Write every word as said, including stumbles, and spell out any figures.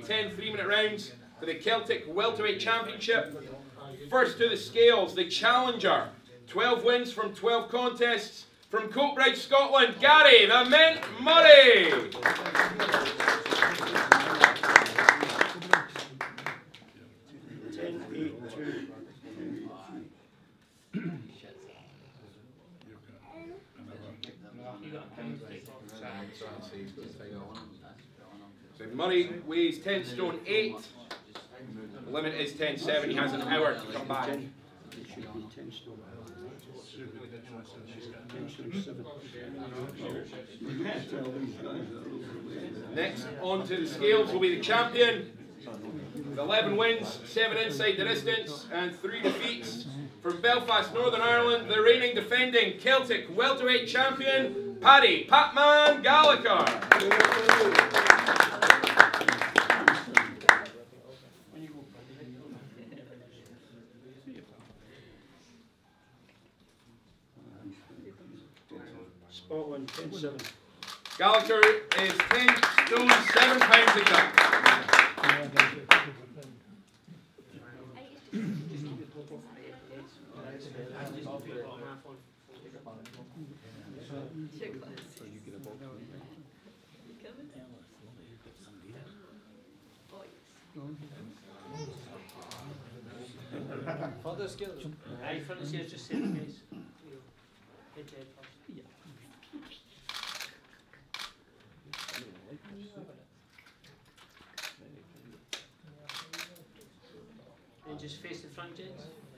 ten three-minute rounds for the Celtic Welterweight Championship. First to the scales, the challenger. twelve wins from twelve contests. From Coatbridge, Scotland, Gary the Mint Murray. So Murray weighs ten stone eight. The limit is ten seven. He has an hour to come back. Next on to the scales will be the champion. With eleven wins, seven inside the distance, and three defeats. From Belfast, Northern Ireland, the reigning defending Celtic welterweight champion, Paddy "Patman" Gallagher. Scotland, ten seven. Gallagher is ten stone seven pounds exact. Further scales. Aye, front of the scales, just say the face. Head to head first. And just face the front, gents.